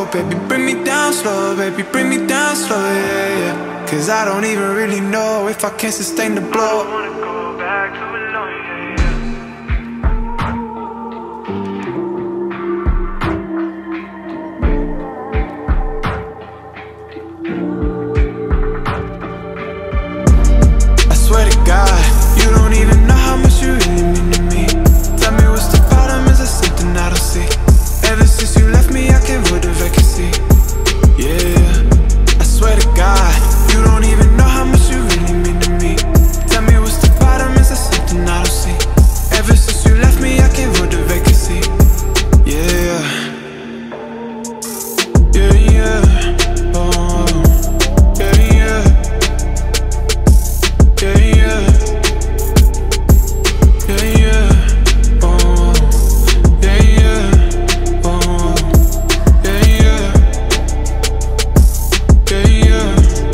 baby, bring me down slow, baby, bring me down slow, yeah, yeah. Cause I don't even really know if I can sustain the blow. I wanna go back to alone, yeah, I swear to God, you don't even know how much you really mean to me. Tell me what's the problem, is there something I don't see? Ever since you left me, I can't avoid the vacancy. Yeah, I swear to God, you don't even know how much you really mean to me. Tell me what's the bottom, is there something I don't see? Ever since you left me, I can't avoid the vacancy. Yeah, yeah, yeah, oh, yeah, yeah, yeah, yeah, yeah, yeah, oh, yeah, yeah, oh, yeah, yeah, yeah, yeah.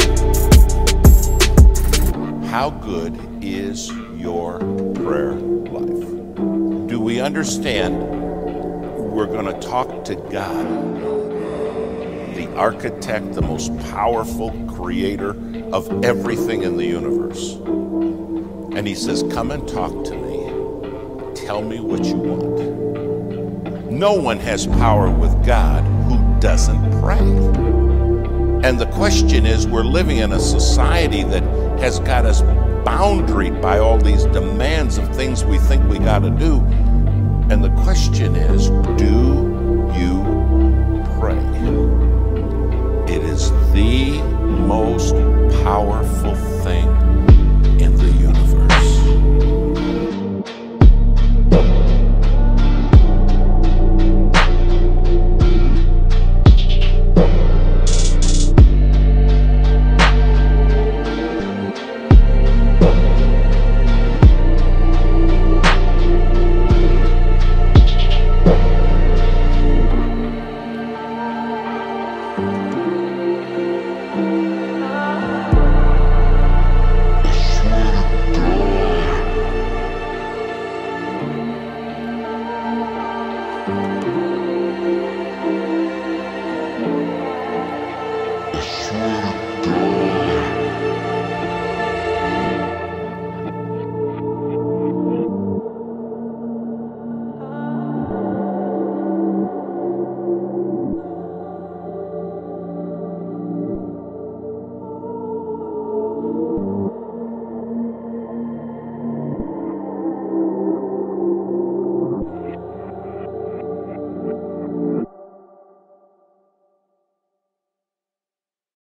How good is your prayer life? Do we understand we're going to talk to God, the architect, the most powerful creator of everything in the universe? And he says, come and talk to me. Tell me what you want. No one has power with God who doesn't pray. And the question is, we're living in a society that has got us boundaried by all these demands of things we think we got to do. And the question is, do you pray? It is the most powerful thing in the universe. I swear to